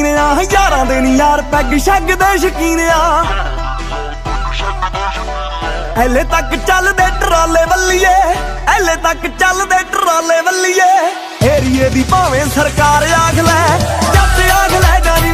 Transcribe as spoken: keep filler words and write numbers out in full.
ਸ਼ਕੀਨ ਆ, ਯਾਰਾਂ ਦੇ ਨੀ ਯਾਰ ਪੈਗ ਸ਼ੈਗ ਦੇ ਸ਼ਕੀਨ ਆ। ਐਲੇ ਤੱਕ ਚੱਲਦੇ ਟਰਾਲੇ ਵੱਲੀਏ, ਐਲੇ ਤੱਕ ਚੱਲਦੇ ਟਰਾਲੇ ਵੱਲੀਏ। ਏਰੀਏ ਦੀ ਭਾਵੇਂ ਸਰਕਾਰ ਆਖ ਲੈ, ਜੱਟ ਆਖ ਲੈ ਜਾਨੀ